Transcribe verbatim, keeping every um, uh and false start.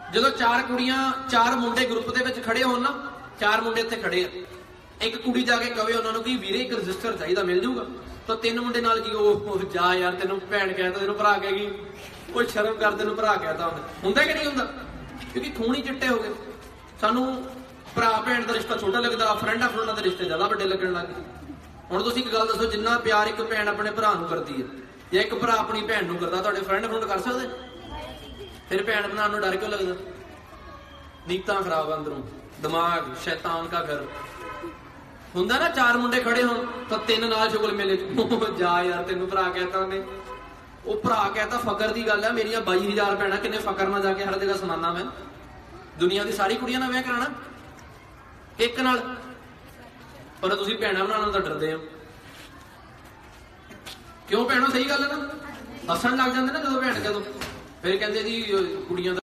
ਜਦੋਂ ਚਾਰ ਕੁੜੀਆਂ ਚਾਰ ਮੁੰਡੇ ਗਰੁੱਪ ਦੇ ਵਿੱਚ ਖੜੇ ਹੋਣ ਨਾ, ਚਾਰ ਮੁੰਡੇ ਇੱਥੇ ਖੜੇ ਆ, ਇੱਕ ਕੁੜੀ ਜਾ ਕੇ ਕਵੇ ਉਹਨਾਂ ਨੂੰ ਕਿ ਵੀਰੇ ਇੱਕ ਰਜਿਸਟਰ ਚਾਹੀਦਾ, ਮਿਲ ਜਾਊਗਾ? ਤਾਂ ਤਿੰਨ ਮੁੰਡੇ ਨਾਲ ਕੀ ਉਹ ਜਾ ਯਾਰ, ਤੈਨੂੰ ਭੈਣ ਕਹਿਤਾ, ਤੈਨੂੰ ਭਰਾ ਕਹੇਗੀ, ਉਹ ਸ਼ਰਮ ਕਰ, ਤੈਨੂੰ ਭਰਾ ਕਹਿਤਾ। ਹੁੰਦਾ ਕਿ ਨਹੀਂ ਹੁੰਦਾ? ਕਿਉਂਕਿ ਖੂਨ ਹੀ ਚਿੱਟੇ ਹੋ ਗਏ। ਸਾਨੂੰ ਭਰਾ ਭੈਣ ਦਾ ਰਿਸ਼ਤਾ ਛੋਟਾ ਲੱਗਦਾ, ਫਰੈਂਡਾਂ ਫਰੈਂਡਾਂ ਦੇ ਰਿਸ਼ਤੇ ਜ਼ਿਆਦਾ ਵੱਡੇ ਲੱਗਣ ਲੱਗ ਗਏ। ਹੁਣ ਤੁਸੀਂ ਇੱਕ ਗੱਲ ਦੱਸੋ, ਜਿੰਨਾ ਪਿਆਰ ਇੱਕ ਭੈਣ ਆਪਣੇ ਭਰਾ ਨੂੰ ਕਰਦੀ ਹੈ ਜਾਂ ਇੱਕ ਭਰਾ ਆਪਣੀ ਭੈਣ ਨੂੰ ਕਰਦਾ, ਤੁਹਾਡੇ ਫਰੈਂਡ ਫਰੈਂਡ ਕਰ ਸਕਦੇ? ਫਿਰ ਭੈਣ ਬਣਾਉਣ ਨੂੰ ਡਰ ਕਿਉਂ ਲੱਗਦਾ? ਨੀਤਾਂ ਖਰਾਬ, ਅੰਦਰੋਂ ਦਿਮਾਗ ਸ਼ੈਤਾਨ ਦਾ ਘਰ ਹੁੰਦਾ ਨਾ। ਚਾਰ ਮੁੰਡੇ ਖੜੇ ਹੋਣ ਤਾਂ ਤਿੰਨ ਨਾਲ ਸ਼ੁਗਲ ਮੇਲੇ ਚ ਜਾ ਯਾਰ, ਤੈਨੂੰ ਭਰਾ ਕਹਿਤਾ ਉਹਨੇ। ਉਹ ਭਰਾ ਕਹਿਤਾ ਫਕਰ ਦੀ ਗੱਲ ਹੈ। ਮੇਰੀਆਂ ਬਾਈ ਹਜ਼ਾਰ ਭੈਣਾਂ, ਕਿੰਨੇ ਫਕਰ ਨਾਲ ਜਾ ਕੇ ਹਰ ਜਗ੍ਹਾ ਸੁਣਾਨਾ ਮੈਂ। ਦੁਨੀਆ ਦੀ ਸਾਰੀ ਕੁੜੀਆਂ ਨਾਲ ਵਿਆਹ ਕਰਾਉਣਾ ਇੱਕ ਨਾਲ, ਪਰ ਤੁਸੀਂ ਭੈਣਾਂ ਬਣਾਉਣ ਤਾਂ ਡਰਦੇ ਹੋ। ਕਿਉਂ ਭੈਣੋ? ਸਹੀ ਗੱਲ ਹੈ ਨਾ। ਹੱਸਣ ਲੱਗ ਜਾਂਦੇ ਨਾ ਜਦੋਂ ਭੈਣ ਕਹਦੋ, ਫਿਰ ਕਹਿੰਦੇ ਜੀ ਕੁੜੀਆਂ